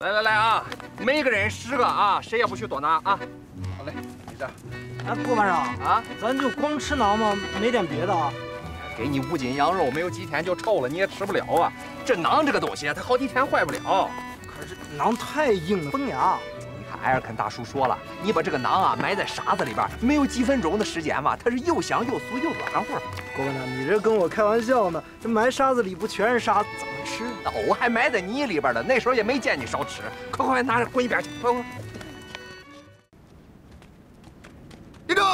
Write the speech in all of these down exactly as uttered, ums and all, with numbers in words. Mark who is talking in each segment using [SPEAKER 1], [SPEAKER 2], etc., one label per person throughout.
[SPEAKER 1] 来来来啊，每个人十个啊，谁也不许多拿啊。好嘞，你这。
[SPEAKER 2] 哎，郭班长
[SPEAKER 1] 啊，
[SPEAKER 2] 咱就光吃馕吗？没点别的啊？
[SPEAKER 1] 给你五斤羊肉，没有几天就臭了，你也吃不了啊。这馕这个东西，它好几天坏不了。
[SPEAKER 2] 可是馕太硬了，崩牙。
[SPEAKER 1] 埃尔肯大叔说了，你把这个馕啊埋在沙子里边，没有几分钟的时间嘛，它是又香又酥又软和。
[SPEAKER 2] 郭班长，你这跟我开玩笑呢？这埋沙子里不全是沙，怎么吃？
[SPEAKER 1] 哦，我还埋在泥里边呢，那时候也没见你少吃。快快拿着滚一边去，快快！立正！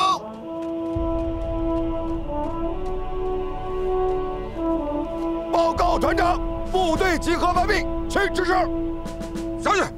[SPEAKER 1] 报告团长，部队集合完毕，请指示。上去。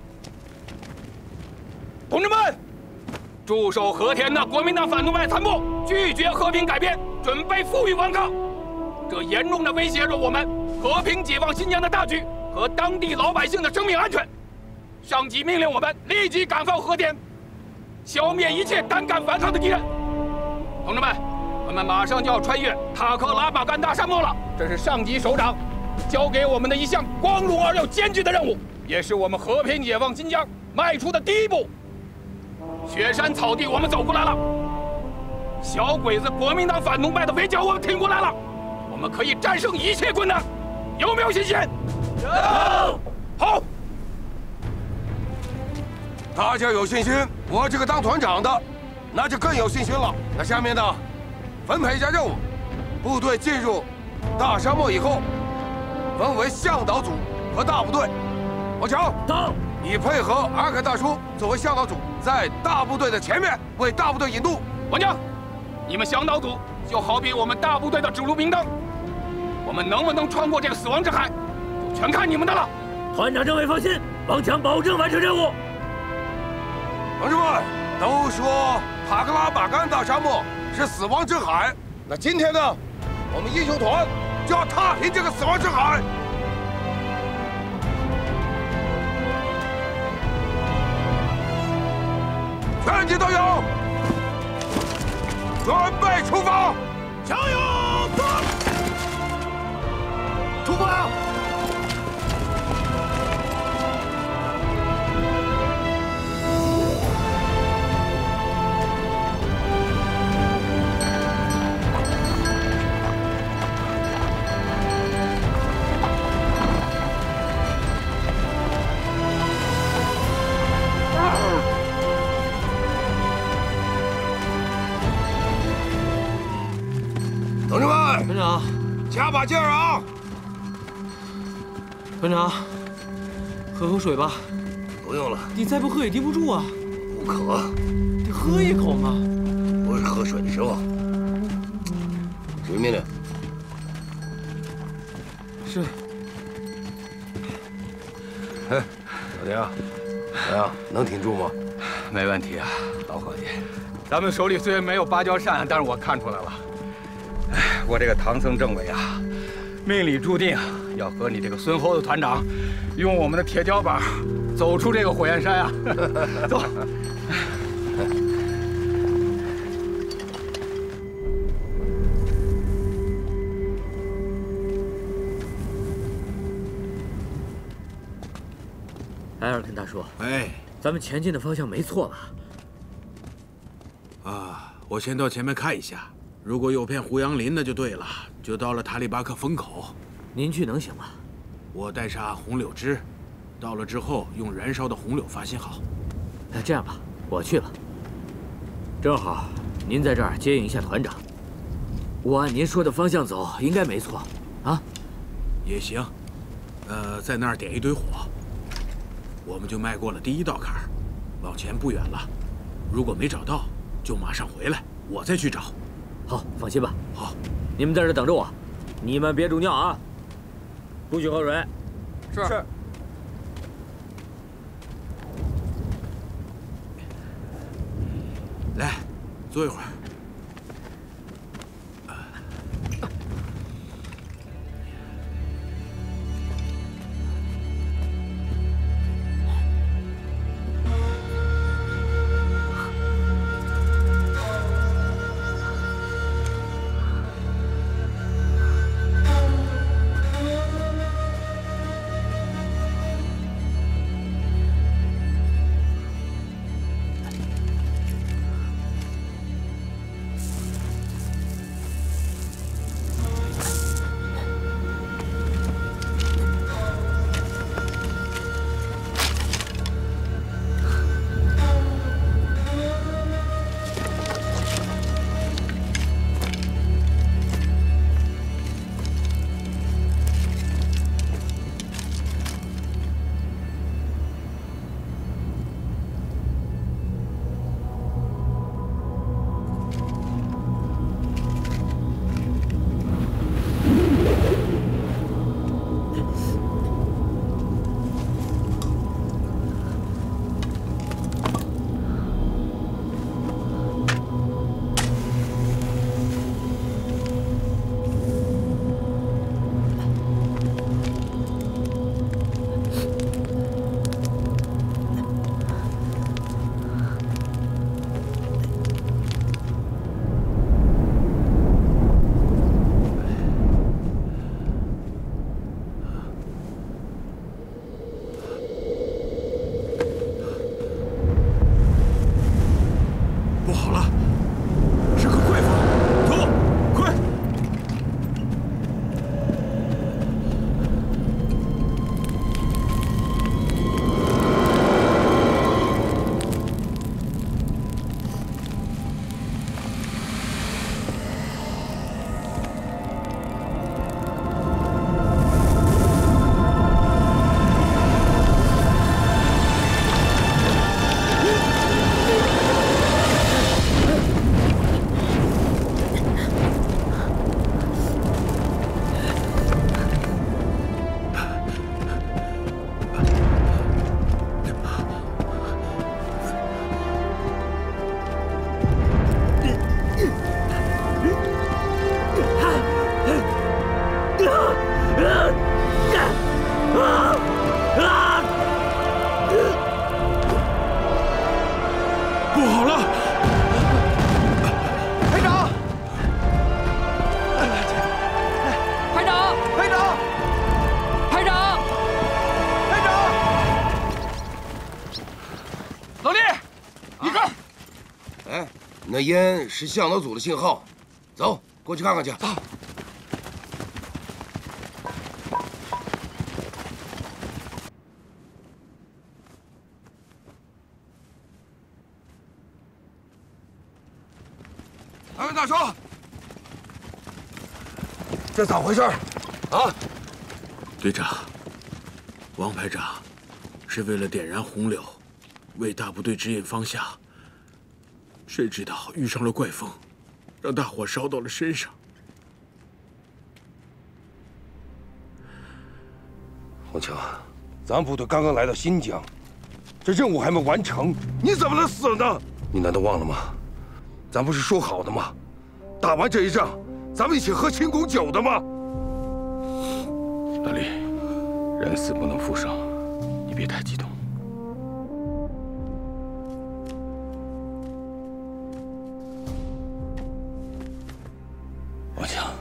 [SPEAKER 1] 同志们，驻守和田的国民党反动派残部拒绝和平改编，准备负隅顽抗，这严重的威胁着我们和平解放新疆的大局和当地老百姓的生命安全。上级命令我们立即赶赴和田，消灭一切胆敢反抗的敌人。同志们，我们马上就要穿越塔克拉玛干大沙漠了，这是上级首长交给我们的一项光荣而又艰巨的任务，也是我们和平解放新疆迈出的第一步。 雪山草地，我们走过来了；小鬼子国民党反动派的围剿，我们挺过来了。我们可以战胜一切困难，有没有信心？有。好，
[SPEAKER 3] 大家有信心，我这个当团长的，那就更有信心了。那下面呢，分配一下任务。部队进入大沙漠以后，分为向导组和大部队。王强，到。 你配合阿肯大叔作为向导组，在大部队的前面为大部队引路。
[SPEAKER 1] 王江，你们向导组就好比我们大部队的指路明灯，我们能不能穿过这个死亡之海，就全看你们的了。
[SPEAKER 4] 团长政委放心，王强保证完成任务。
[SPEAKER 3] 同志们，都说塔克拉玛干大沙漠是死亡之海，那今天呢，我们英雄团就要踏平这个死亡之海。 全体都有，准备出发！加油！走！出发！同志们，
[SPEAKER 2] 团长，
[SPEAKER 3] 加把劲儿啊！
[SPEAKER 2] 团长，喝口水吧。
[SPEAKER 3] 不用了，
[SPEAKER 2] 你再不喝也顶不住啊。
[SPEAKER 3] 不渴，
[SPEAKER 2] 得喝一口嘛。
[SPEAKER 3] 不是喝水的时候。指挥命令。
[SPEAKER 2] 是。
[SPEAKER 3] 哎，老丁，怎样？能挺住吗？
[SPEAKER 1] 没问题啊，老伙计。咱们手里虽然没有芭蕉扇，但是我看出来了。 我这个唐僧政委啊，命里注定要和你这个孙猴子团长，用我们的铁碉板走出这个火焰山啊！走。
[SPEAKER 4] 埃尔肯大叔，
[SPEAKER 5] 哎，
[SPEAKER 4] 咱们前进的方向没错吧？
[SPEAKER 5] 啊，我先到前面看一下。 如果有片胡杨林，那就对了，就到了塔里巴克风口。
[SPEAKER 4] 您去能行吗？
[SPEAKER 5] 我带上红柳枝，到了之后用燃烧的红柳发信号。
[SPEAKER 4] 那这样吧，我去了。正好您在这儿接应一下团长。我按您说的方向走，应该没错，啊？
[SPEAKER 5] 也行。呃，在那儿点一堆火，我们就迈过了第一道坎儿，往前不远了。如果没找到，就马上回来，我再去找。
[SPEAKER 4] 好，放心吧。
[SPEAKER 5] 好，
[SPEAKER 4] 你们在这等着我，你们别煮尿啊，不许喝水。
[SPEAKER 1] 是。是。
[SPEAKER 5] 来，坐一会儿。
[SPEAKER 3] 那烟是向导组的信号，走，过去看看去。走。二位大叔，这咋回事？啊？
[SPEAKER 5] 队长，王排长是为了点燃洪流，为大部队指引方向。 谁知道遇上了怪风，让大火烧到了身上。
[SPEAKER 3] 王强，咱部队刚刚来到新疆，这任务还没完成，你怎么能死呢？你难道忘了吗？咱不是说好的吗？打完这一仗，咱们一起喝庆功酒的吗？
[SPEAKER 1] 老李，人死不能复生，你别太激动。 王强，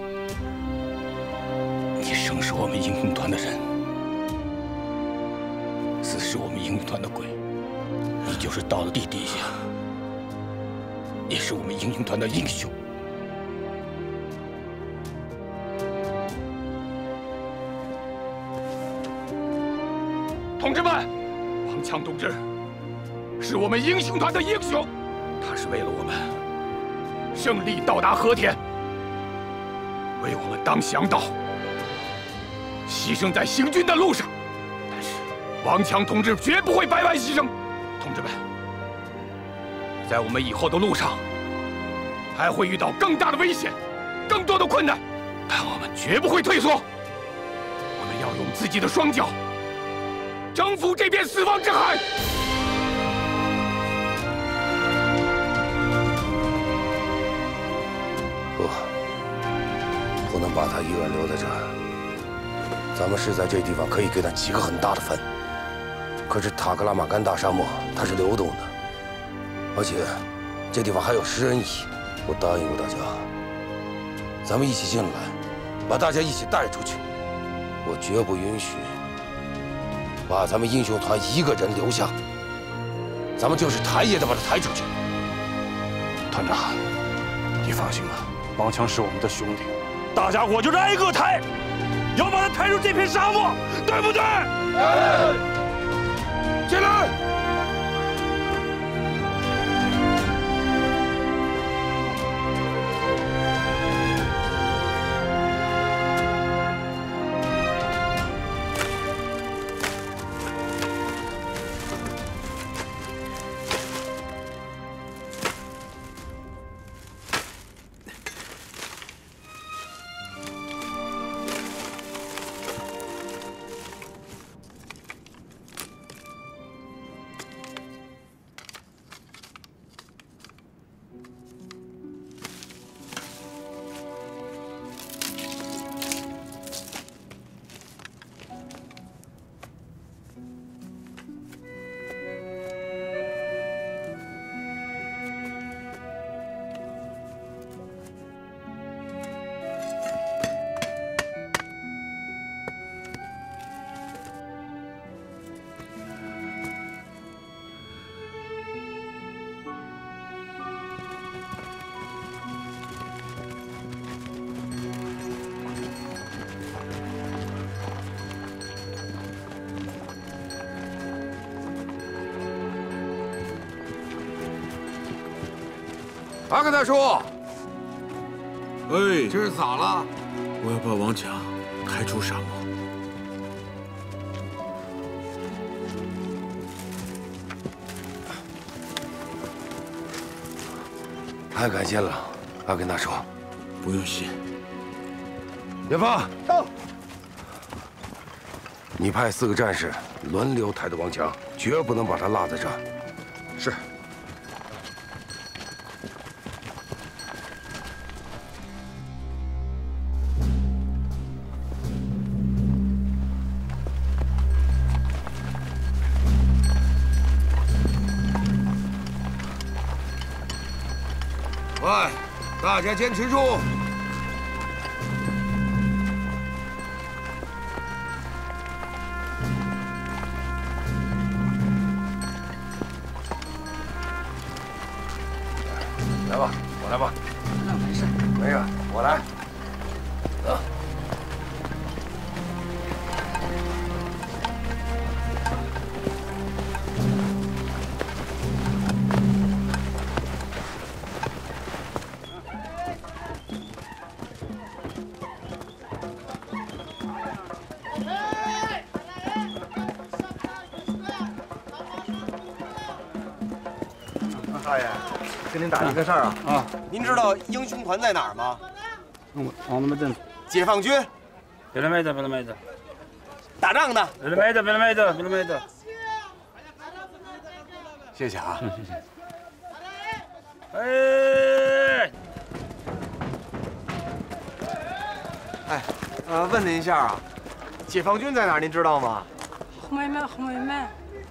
[SPEAKER 1] 你生是我们英雄团的人，死是我们英雄团的鬼。你就是到了地底下，也是我们英雄团的英雄。同志们，王强同志是我们英雄团的英雄，他是为了我们胜利到达和田。 为我们当向导，牺牲在行军的路上，但是王强同志绝不会白白牺牲。同志们，在我们以后的路上，还会遇到更大的危险，更多的困难，但我们绝不会退缩。我们要用自己的双脚征服这片死亡之海。
[SPEAKER 3] 不能把他一个人留在这儿。咱们是在这地方可以给他起个很大的坟，可是塔克拉玛干大沙漠它是流动的，而且这地方还有食人蚁。我答应过大家，咱们一起进来，把大家一起带出去。我绝不允许把咱们英雄团一个人留下。咱们就是抬也得把他抬出去。
[SPEAKER 6] 团长，你放心吧，王强是我们的兄弟。 大家伙就是挨个抬，要把他抬出这片沙漠，对不对？对。
[SPEAKER 3] 进来。阿克大叔，
[SPEAKER 5] 哎，
[SPEAKER 3] 这是咋了？
[SPEAKER 5] 我要把王强抬出沙漠。
[SPEAKER 3] 太感谢了，阿根大叔。
[SPEAKER 5] 不用谢。
[SPEAKER 3] 别怕。到。你派四个战士轮流抬着王强，绝不能把他落在这儿。是。 喂，大家坚持住！ 来吧。
[SPEAKER 2] 那没事，
[SPEAKER 3] 没事，我来。走。
[SPEAKER 2] 大爷，跟您打听个事儿啊。
[SPEAKER 7] 啊，您知道英雄团在哪儿吗？
[SPEAKER 6] 往往那边走。
[SPEAKER 7] 解放军。
[SPEAKER 6] 别来买的，别来买的。
[SPEAKER 7] 打仗的。
[SPEAKER 6] 别来买的，别来买的，别来买的。
[SPEAKER 7] 谢谢啊。
[SPEAKER 6] 嗯，谢谢。哎。
[SPEAKER 7] 哎，呃，问您一下啊，解放军在哪儿？您知道吗？
[SPEAKER 8] 后面门，后面门。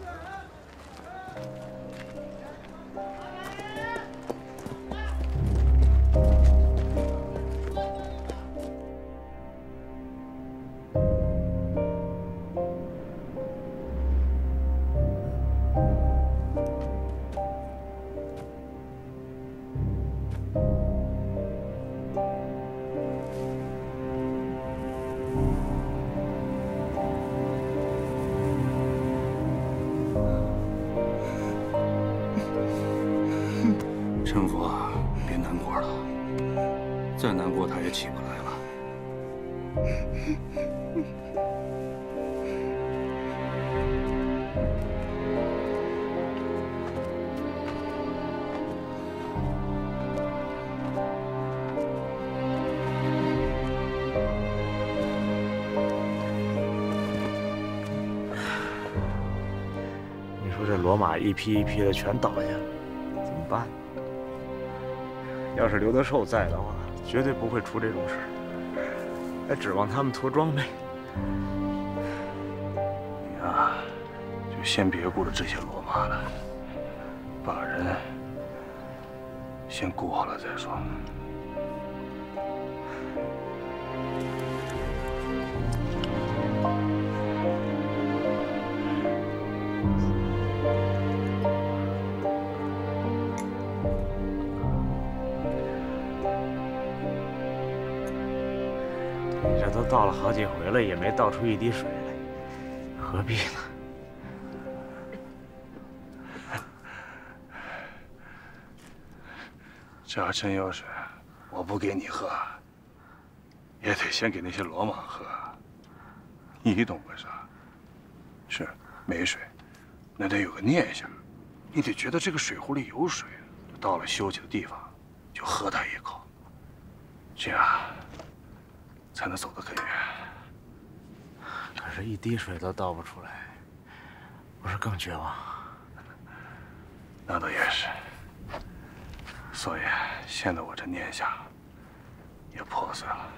[SPEAKER 6] 陈福啊，别难过了，再难过他也起不来了。
[SPEAKER 9] 你说这罗马一批一批的全倒下了，怎么办？ 要是刘德寿在的话，绝对不会出这种事。还指望他们拖装备？
[SPEAKER 6] 你啊，就先别顾着这些罗马了，把人先顾好了再说。
[SPEAKER 9] 你这都倒了好几回了，也没倒出一滴水来，何必呢？
[SPEAKER 6] 这要真有水，我不给你喝，也得先给那些罗马喝。你懂个啥？是没水，那得有个念想，你得觉得这个水壶里有水，到了休息的地方，就喝它一口，这样才能走得更远。
[SPEAKER 9] 可是，一滴水都倒不出来，不是更绝望？
[SPEAKER 6] 那倒也是。所以，现在我这念想也破碎了。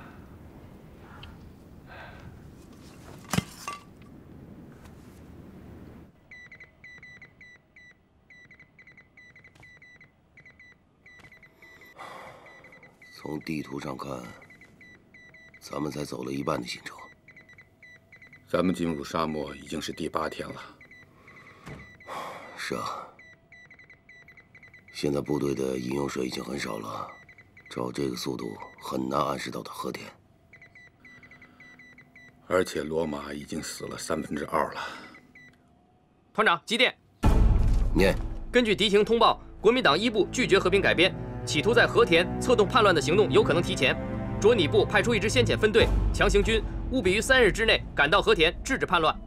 [SPEAKER 10] 从地图上看，咱们才走了一半的行程。
[SPEAKER 1] 咱们进入沙漠已经是第八天了。
[SPEAKER 10] 是啊。 现在部队的饮用水已经很少了，照这个速度很难按时到达和田。
[SPEAKER 1] 而且罗马已经死了三分之二了。
[SPEAKER 11] 团长，急电。
[SPEAKER 10] 念。
[SPEAKER 11] 根据敌情通报，国民党一部拒绝和平改编，企图在和田策动叛乱的行动有可能提前。卓拟部派出一支先遣分队，强行军务必于三日之内赶到和田，制止叛乱。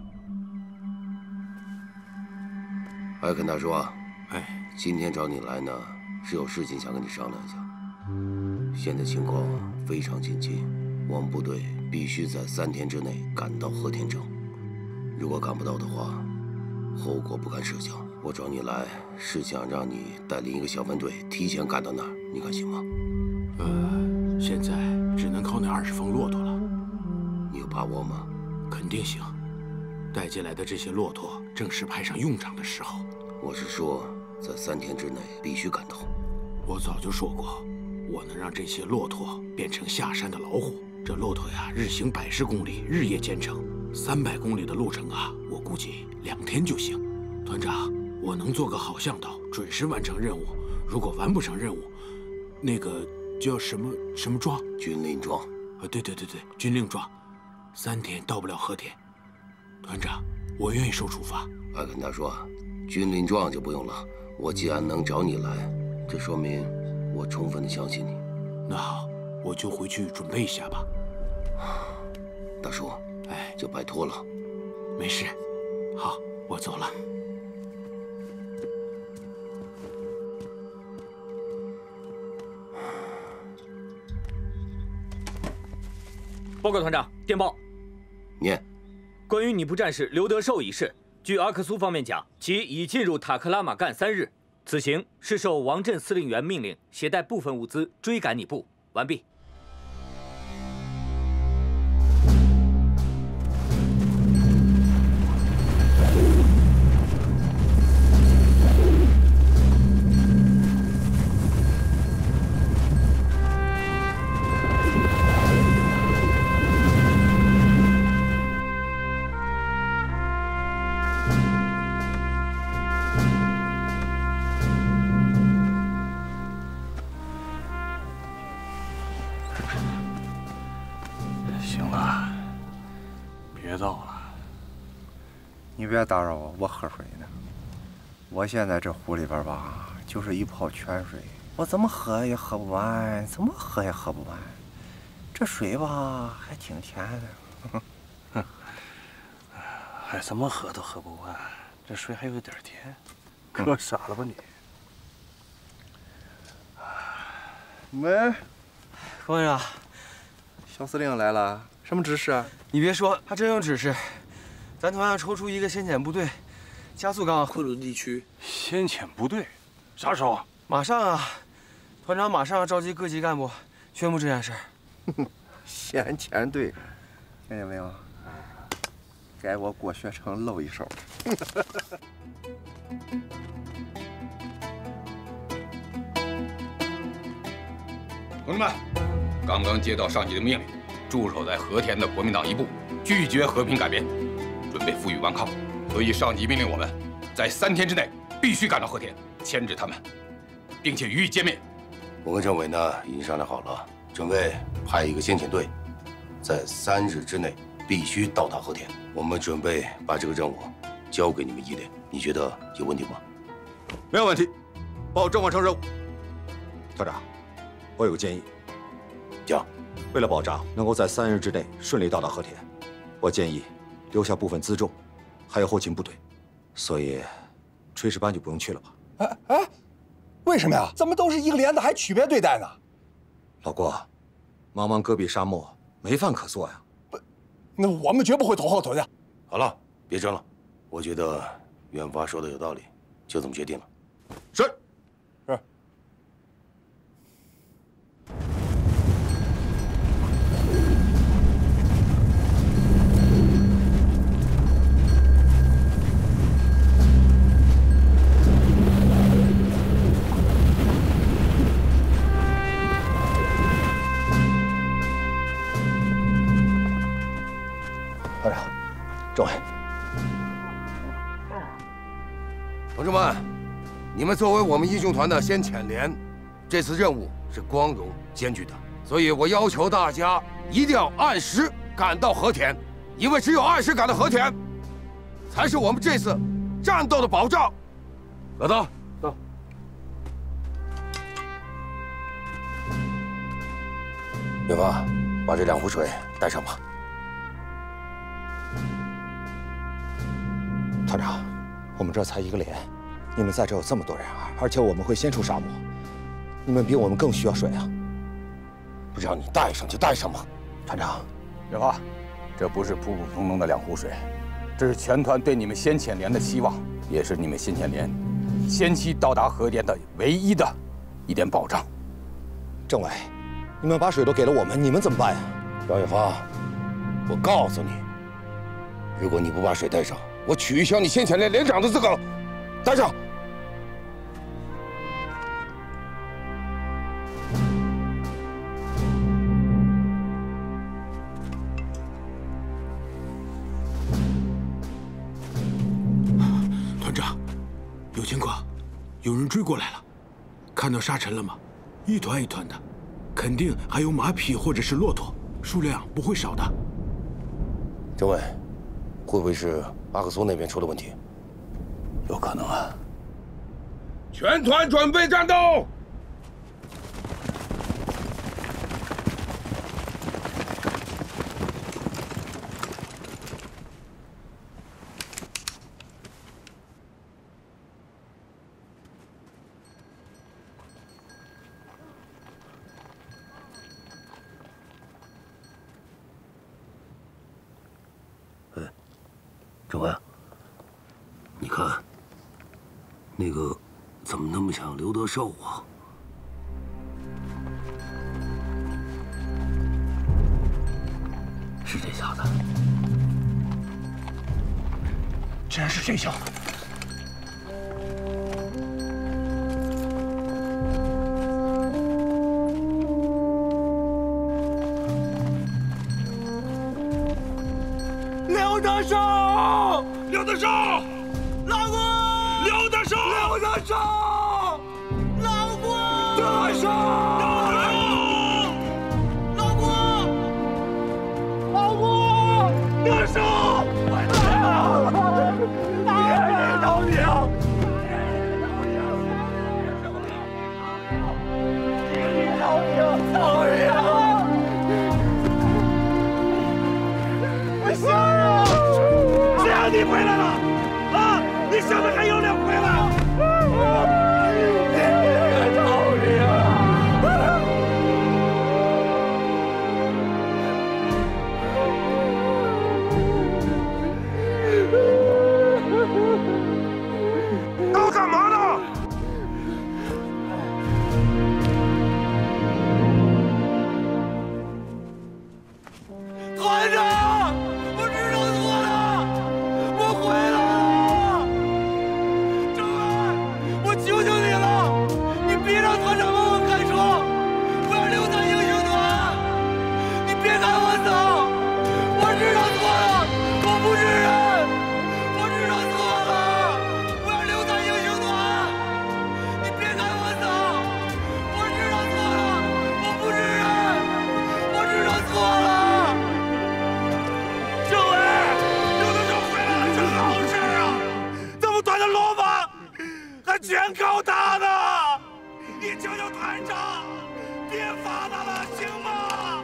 [SPEAKER 10] 艾肯大叔啊，
[SPEAKER 5] 哎。
[SPEAKER 10] 今天找你来呢，是有事情想跟你商量一下。现在情况非常紧急，我们部队必须在三天之内赶到和田城。如果赶不到的话，后果不堪设想。我找你来是想让你带领一个小分队提前赶到那儿，你看行吗？
[SPEAKER 5] 呃，现在只能靠那二十峰骆驼了。
[SPEAKER 10] 你有把握吗？
[SPEAKER 5] 肯定行。带进来的这些骆驼正是派上用场的时候。
[SPEAKER 10] 我是说。 在三天之内必须赶到。
[SPEAKER 5] 我早就说过，我能让这些骆驼变成下山的老虎。这骆驼呀，日行百十公里，日夜兼程，三百公里的路程啊，我估计两天就行。团长，我能做个好向导，准时完成任务。如果完不成任务， 那个叫什么什么庄？
[SPEAKER 10] 军令庄。
[SPEAKER 5] 啊，对对对对，军令庄，三天到不了和田。团长，我愿意受处罚。
[SPEAKER 10] 快跟他说，军令状就不用了。我既然能找你来，这说明我充分的相信你。
[SPEAKER 5] 那好，我就回去准备一下吧。
[SPEAKER 10] 大叔，
[SPEAKER 5] 哎，
[SPEAKER 10] 就拜托了。
[SPEAKER 5] 没事，好，我走了。
[SPEAKER 4] 报告团长，电报。
[SPEAKER 10] 念。
[SPEAKER 4] 关于尼布战士刘德寿一事，据阿克苏方面讲，其已进入塔克拉玛干三日。此行是受王震司令员命令，携带部分物资追赶尼布。完毕。
[SPEAKER 12] 你别打扰我，我喝水呢。我现在这壶里边吧，就是一泡泉水，我怎么喝也喝不完，怎么喝也喝不完。这水吧，还挺甜的。
[SPEAKER 6] 哼，还怎么喝都喝不完，这水还有点甜，可傻了吧你？
[SPEAKER 12] 喂，官长，小司令来了，什么指示啊？
[SPEAKER 7] 你别说，还真有指示。咱团要抽出一个先遣部队，加速赶往库鲁地区。
[SPEAKER 6] 先遣部队，啥时候？
[SPEAKER 7] 马上啊！团长马上召集各级干部，宣布这件事。
[SPEAKER 12] 先遣队，看见没有？该我郭学成露一手。
[SPEAKER 1] 同志们，刚刚接到上级的命令，驻守在和田的国民党一部拒绝和平改编。准备负隅顽抗，所以上级命令我们，在三天之内必须赶到和田，牵制他们，并且予以歼灭。
[SPEAKER 10] 我跟政委呢已经商量好了，准备派一个先遣队，在三日之内必须到达和田。我们准备把这个任务交给你们一连，你觉得有问题吗？
[SPEAKER 13] 没有问题，保证完成任务。团长，我有个建议，
[SPEAKER 10] 讲。
[SPEAKER 13] 为了保障能够在三日之内顺利到达和田，我建议留下部分辎重，还有后勤部队，所以炊事班就不用去了吧？
[SPEAKER 14] 哎哎，为什么呀？怎么都是一个连的，还区别对待呢？
[SPEAKER 13] 老郭，茫茫戈壁沙漠，没饭可做呀。
[SPEAKER 14] 不，那我们绝不会拖后腿的。
[SPEAKER 10] 好了，别争了。我觉得远发说的有道理，就这么决定了。
[SPEAKER 13] 是。
[SPEAKER 14] 是。
[SPEAKER 13] 团长，政委，
[SPEAKER 10] 同志们，你们作为我们英雄团的先遣连，这次任务是光荣艰巨的，所以我要求大家一定要按时赶到和田，因为只有按时赶到和田，才是我们这次战斗的保障。老大，
[SPEAKER 6] 到。
[SPEAKER 10] 远发，把这两壶水带上吧。
[SPEAKER 13] 团长，我们这才一个连，你们在这有这么多人啊，而且我们会先出沙漠，你们比我们更需要水啊！
[SPEAKER 10] 不让你带上就带上吧，
[SPEAKER 13] 团长。
[SPEAKER 1] 远发，这不是普普通通的两壶水，这是全团对你们先遣连的期望，也是你们先遣连先期到达和田的唯一的一点保障。
[SPEAKER 13] 政委，你们把水都给了我们，你们怎么办呀？
[SPEAKER 10] 姚远发，我告诉你，如果你不把水带上，我取消你先遣连连长的资格。带上。
[SPEAKER 5] 团长，有情况，有人追过来了，看到沙尘了吗？ 一团一团的，肯定还有马匹或者是骆驼，数量不会少的。
[SPEAKER 10] 政委，会不会是阿克苏那边出了问题？
[SPEAKER 6] 有可能啊。
[SPEAKER 3] 全团准备战斗！
[SPEAKER 10] 政委，你看，那个怎么那么像刘德寿啊？是这小子，
[SPEAKER 14] 竟然是这小子！
[SPEAKER 3] 刘德寿，刘德寿，老公，刘德寿，刘德寿，老公，德寿，老公，老公，德寿，我操！别人饶命！别人饶命！饶命！ 行啊！只要你回来了，啊，你下面还有脸回来？别饶命啊！都干嘛呢？团长！ 团长帮我开车，我要留在英雄团。你别赶我走，我知道错了，我不是人，我知道错了，我要留在英雄团。你别赶我走，我知道错了，我不是人，我知道错了。政委，刘德寿回来了是好事啊！这么短的罗马，还全靠他呢。 你求求团长，别罚他了，行吗？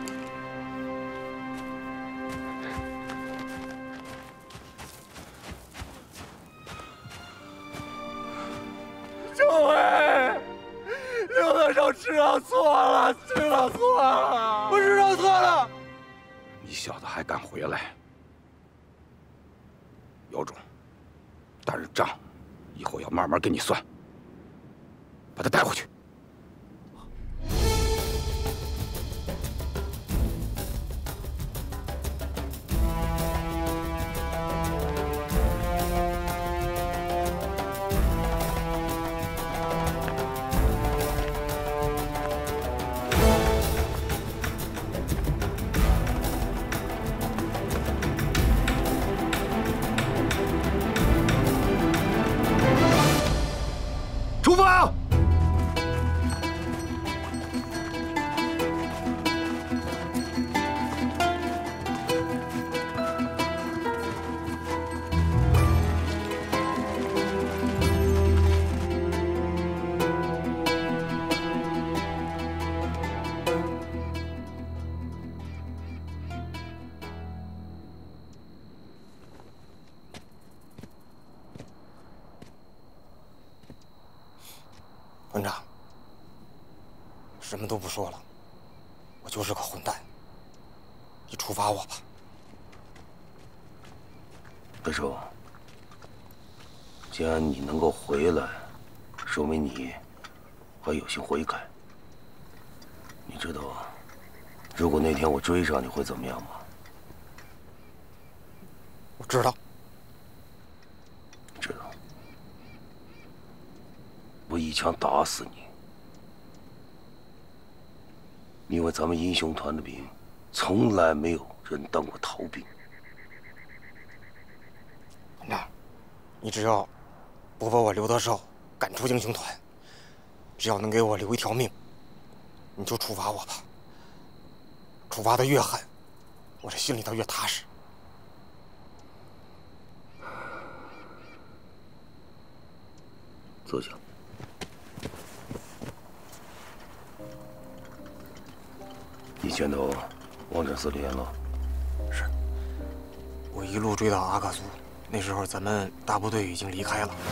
[SPEAKER 3] 政委，刘德寿知道错了，知道错了，我知道错了。你小子还敢回来？有种！但是账以后要慢慢跟你算。 把他带回去。出发！
[SPEAKER 12] 团长，什么都不说了，我就是个混蛋，你处罚我吧。
[SPEAKER 10] 德寿，既然你能够回来，说明你还有心悔改。你知道，如果那天我追上你会怎么样吗？
[SPEAKER 12] 我知道。
[SPEAKER 10] 知道。 我一枪打死你，因为咱们英雄团的兵从来没有人当过逃兵。
[SPEAKER 12] 团长，你只要不把我刘德寿赶出英雄团，只要能给我留一条命，
[SPEAKER 7] 你就处罚我吧。处罚的越狠，我这心里头越踏实。
[SPEAKER 10] 坐下。你见到王震司令员了？
[SPEAKER 7] 是。我一路追到阿克苏，那时候咱们大部队已经离开了。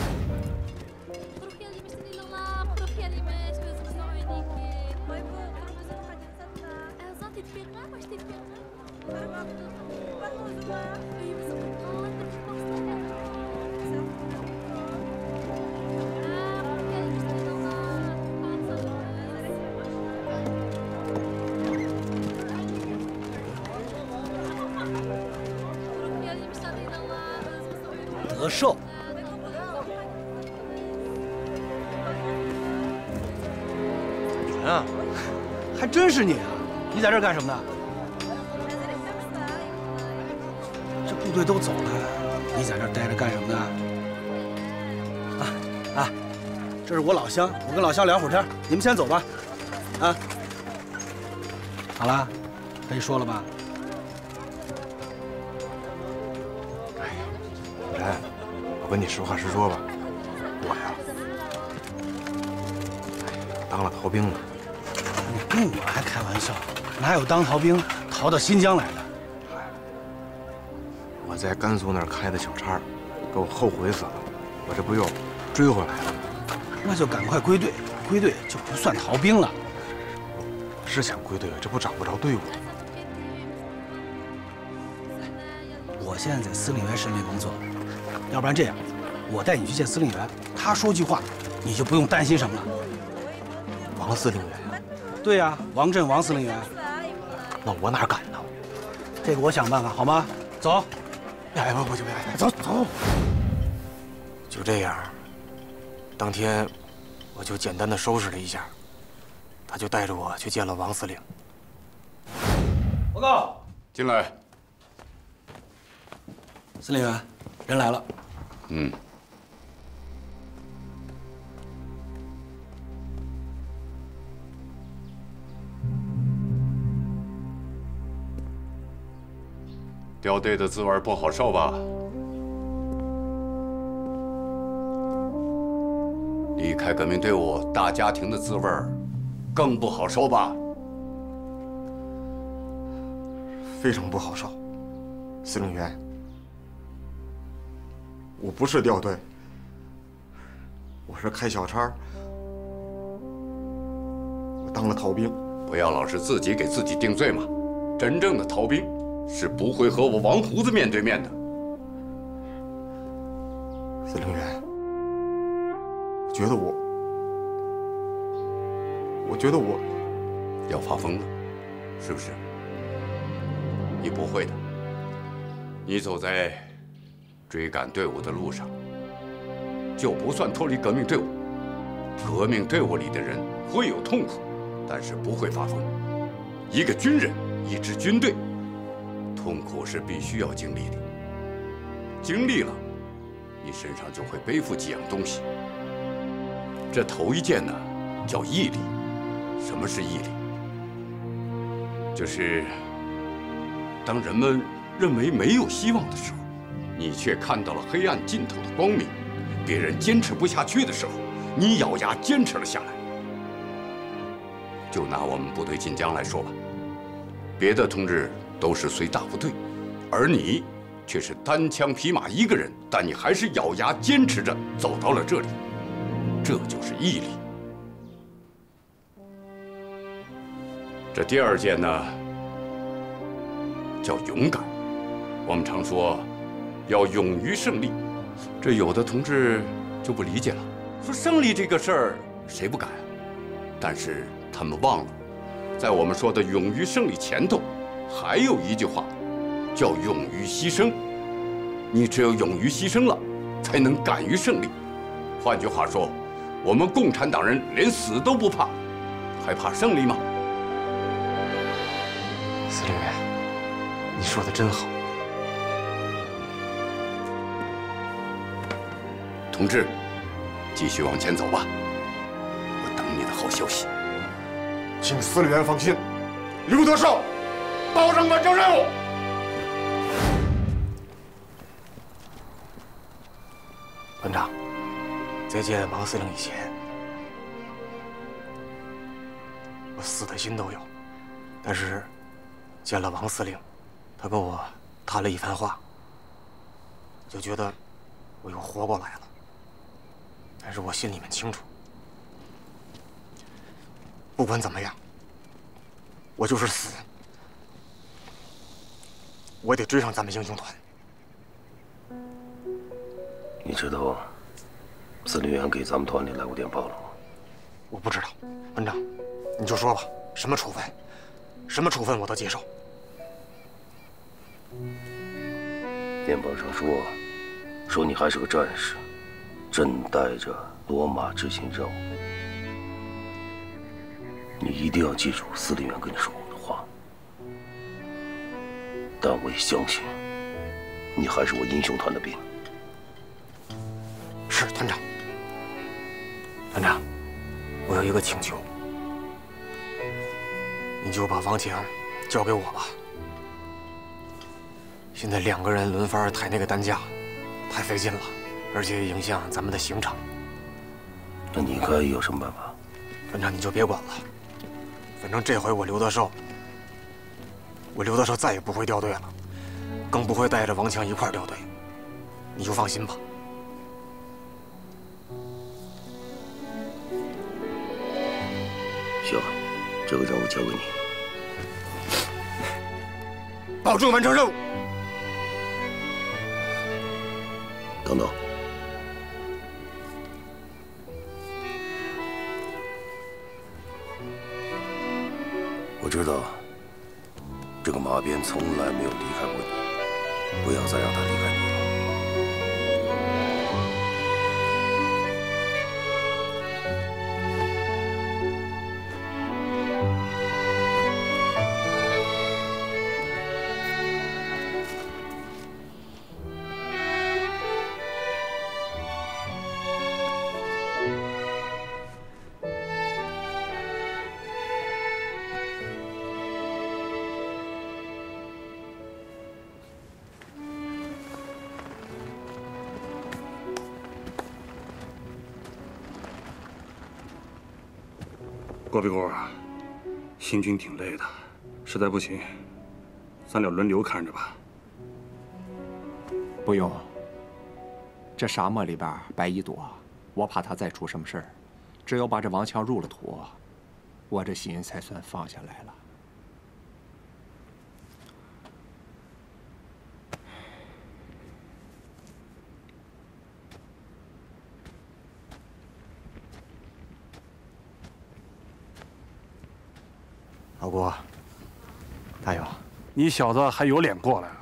[SPEAKER 2] 德寿，
[SPEAKER 7] 人啊，
[SPEAKER 2] 还真是你啊！你在这儿干什么呢？这部队都走了，你在这儿待着干什么呢？啊啊，这是我老乡，我跟老乡聊会儿天，你们先走吧。啊，好了，可以说了吧？
[SPEAKER 7] 人，我跟你实话实说吧，我呀，当了逃兵了。
[SPEAKER 2] 你跟我还开玩笑？哪有当逃兵逃到新疆来的？
[SPEAKER 7] 我在甘肃那儿开的小差，给我后悔死了，我这不又追回来了？
[SPEAKER 2] 那就赶快归队，归队就不算逃兵了。
[SPEAKER 7] 是想归队，这不找不着队伍。
[SPEAKER 2] 我现在在司令员身边工作，要不然这样，我带你去见司令员，他说句话，你就不用担心什么了。
[SPEAKER 7] 王司令员呀？
[SPEAKER 2] 对呀，王震王司令员。
[SPEAKER 7] 那我哪敢呢？
[SPEAKER 2] 这个我想办法，好吗？走。
[SPEAKER 7] 哎，不不行，别走走。就这样，当天我就简单的收拾了一下，他就带着我去见了王司令。
[SPEAKER 2] 报告，
[SPEAKER 15] 进来。
[SPEAKER 2] 司令员，人来了。
[SPEAKER 15] 嗯。掉队的滋味不好受吧？离开革命队伍大家庭的滋味更不好受吧？
[SPEAKER 7] 非常不好受，司令员。我不是掉队，我是开小差，我当了逃兵。
[SPEAKER 15] 不要老是自己给自己定罪嘛！真正的逃兵是不会和我王胡子面对面的。
[SPEAKER 7] 司令员，我觉得我，我觉得我
[SPEAKER 15] 要发疯了，是不是？你不会的，你走在追赶队伍的路上，就不算脱离革命队伍。革命队伍里的人会有痛苦，但是不会发疯。一个军人，一支军队，痛苦是必须要经历的。经历了，你身上就会背负几样东西。这头一件呢，叫毅力。什么是毅力？就是当人们认为没有希望的时候，你却看到了黑暗尽头的光明；别人坚持不下去的时候，你咬牙坚持了下来。就拿我们部队进疆来说吧，别的同志都是随大部队，而你却是单枪匹马一个人，但你还是咬牙坚持着走到了这里，这就是毅力。这第二件呢，叫勇敢。我们常说要勇于胜利，这有的同志就不理解了，说胜利这个事儿谁不敢啊？但是他们忘了，在我们说的勇于胜利前头，还有一句话，叫勇于牺牲。你只有勇于牺牲了，才能敢于胜利。换句话说，我们共产党人连死都不怕，还怕胜利吗？
[SPEAKER 7] 司令员，你说的真好。
[SPEAKER 15] 同志，继续往前走吧，我等你的好消息。
[SPEAKER 16] 请司令员放心，刘德寿保证完成任务。
[SPEAKER 7] 团长，在见王司令以前，我死的心都有。但是见了王司令，他跟我谈了一番话，我就觉得我又活过来了。但是我心里面清楚，不管怎么样，我就是死，我得追上咱们英雄团。
[SPEAKER 10] 你知道司令员给咱们团里来过电报了吗？
[SPEAKER 7] 我不知道，班长，你就说吧，什么处分，什么处分我都接受。
[SPEAKER 10] 电报上说，说你还是个战士，正带着罗马执行任务。你一定要记住司令员跟你说过的话。但我也相信，你还是我英雄团的兵。
[SPEAKER 7] 是团长。团长，我有一个请求，你就把王强交给我吧。现在两个人轮番抬那个担架，太费劲了，而且影响咱们的行程。
[SPEAKER 10] 那你该有什么办法？
[SPEAKER 7] 团长，你就别管了，反正这回我刘德寿，我刘德寿再也不会掉队了，更不会带着王强一块儿掉队，你就放心吧。
[SPEAKER 10] 行，这个任务交给你，
[SPEAKER 16] 保证完成任务。
[SPEAKER 10] 等等，我知道这个马鞭从来没有离开过你，不要再让他离开你了。
[SPEAKER 6] 郭壁锅，行军挺累的，实在不行，咱俩轮流看着吧。
[SPEAKER 14] 不用，这沙漠里边白蚁多，我怕他再出什么事儿。只有把这王强入了土，我这心才算放下来了。
[SPEAKER 7] 老郭，大勇，
[SPEAKER 6] 你小子还有脸过来啊？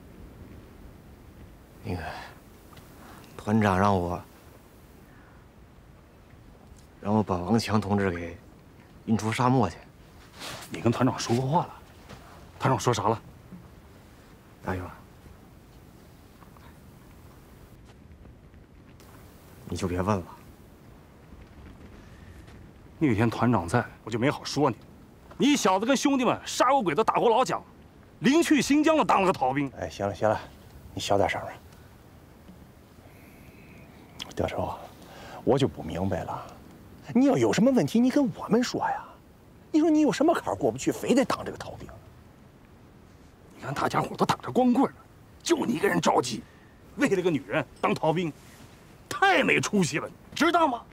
[SPEAKER 7] 那个团长让我让我把王强同志给运出沙漠去。
[SPEAKER 6] 你跟团长说过话了？团长说啥了？
[SPEAKER 7] 大勇，你就别问了。
[SPEAKER 6] 那天团长在，我就没好说你。你小子跟兄弟们杀过鬼子，打过老蒋，临去新疆了，当了个逃兵。
[SPEAKER 14] 哎，行了行了，你小点声啊。德寿啊，我就不明白了，你要有什么问题，你跟我们说呀。你说你有什么坎儿过不去，非得当这个逃兵？
[SPEAKER 6] 你看大家伙都打着光棍呢，就你一个人着急，为了个女人当逃兵，太没出息了，知道吗？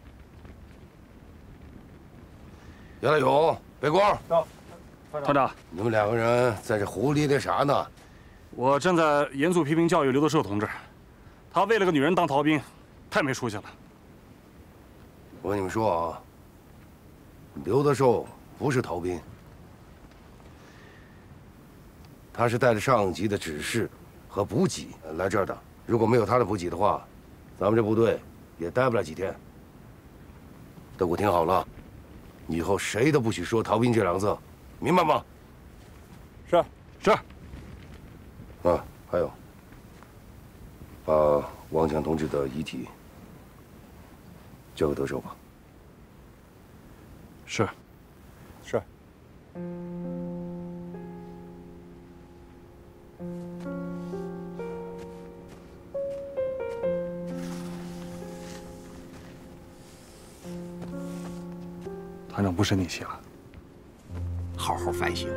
[SPEAKER 3] 杨大勇、北光，
[SPEAKER 6] 到，团长，
[SPEAKER 3] 你们两个人在这湖里那啥呢？
[SPEAKER 6] 我正在严肃批评教育刘德寿同志，他为了个女人当逃兵，太没出息了。
[SPEAKER 3] 我跟你们说啊，刘德寿不是逃兵，他是带着上级的指示和补给来这儿的。如果没有他的补给的话，咱们这部队也待不了几天。都给我听好了，以后谁都不许说逃兵这两个字，明白吗？
[SPEAKER 6] 是是。
[SPEAKER 3] 啊，还有，把王强同志的遗体交给德寿吧。
[SPEAKER 6] 是。 反正不是你写了。
[SPEAKER 14] 好好反省。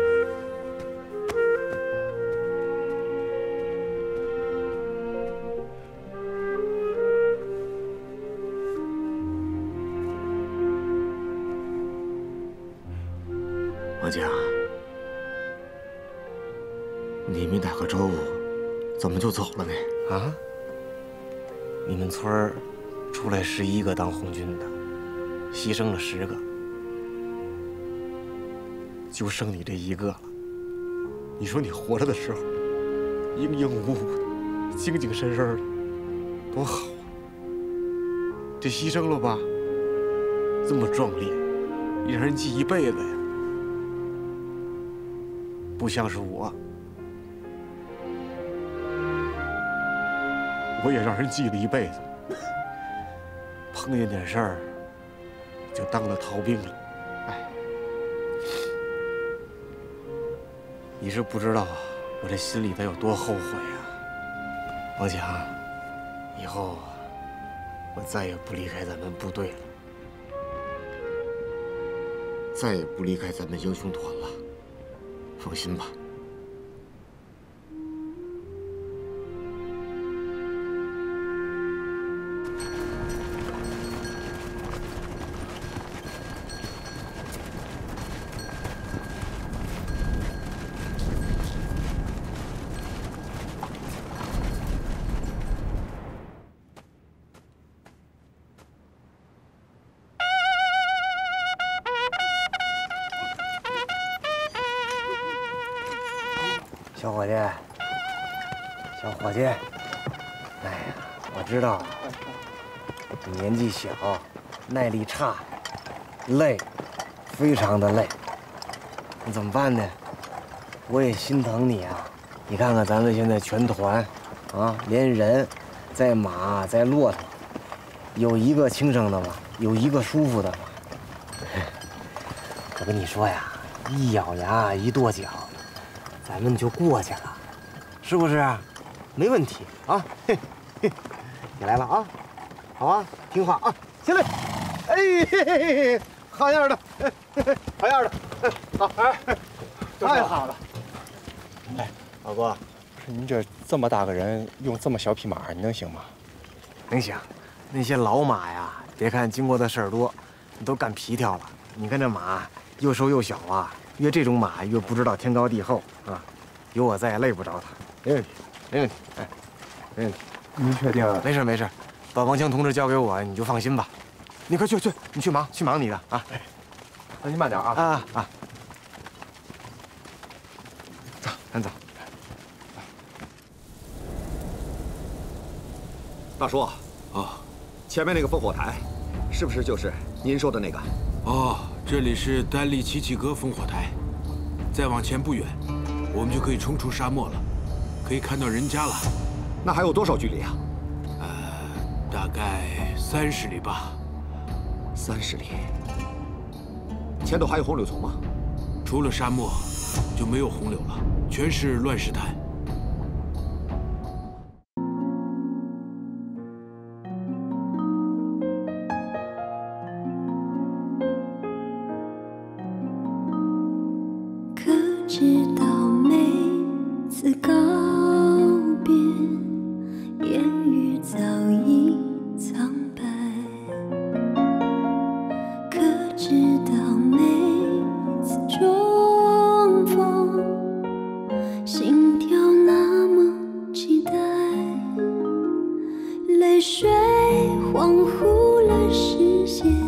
[SPEAKER 7] 王家，你们两个周怎么就走了呢？啊？你们村儿出来十一个当红军的，牺牲了十个，就剩你这一个了。你说你活着的时候，英英武武的，精精神神的，多好啊！这牺牲了吧，这么壮烈，让人记一辈子呀。不像是我，我也让人记了一辈子。碰见点事儿，就当了逃兵了。哎，你是不知道我这心里头有多后悔啊，王强。以后我再也不离开咱们部队了，再也不离开咱们英雄团了。放心吧。小伙计，小伙计，哎呀，我知道你年纪小，耐力差，累，非常的累。那怎么办呢？我也心疼你啊！你看看咱们现在全团，啊，连人，在马，在骆驼，有一个轻省的吗？有一个舒服的吗？我跟你说呀，一咬牙，一跺脚。咱们就过去了，是不是？没问题啊！嘿嘿，你来了啊，好啊，听话啊，起来！哎，嘿嘿嘿，好样的，好样的，好，哎，太好了！哎，老郭，不是您这这么大个人，用这么小匹马，你能行吗？能行。那些老马呀，别看经过的事儿多，都干皮条了。你看这马又瘦又小啊。越这种马越不知道天高地厚啊！有我在，累不着他，没问题，没问题，哎，没问题。您确定？没事没事，把王强同志交给我，你就放心吧。你快去去，你去忙去忙你的啊！那您慢点啊！啊啊！走，咱走。
[SPEAKER 13] 大叔啊，前面那个烽火台，是不是就是您说的那个？
[SPEAKER 5] 哦。这里是丹利奇奇格烽火台，再往前不远，我们就可以冲出沙漠了，可以看到人家了。
[SPEAKER 13] 那还有多少距离啊？
[SPEAKER 5] 呃，大概三十里吧。
[SPEAKER 13] 三十里。前头还有红柳丛吗？
[SPEAKER 5] 除了沙漠，就没有红柳了，全是乱石滩。
[SPEAKER 17] 泪水恍惚了视线。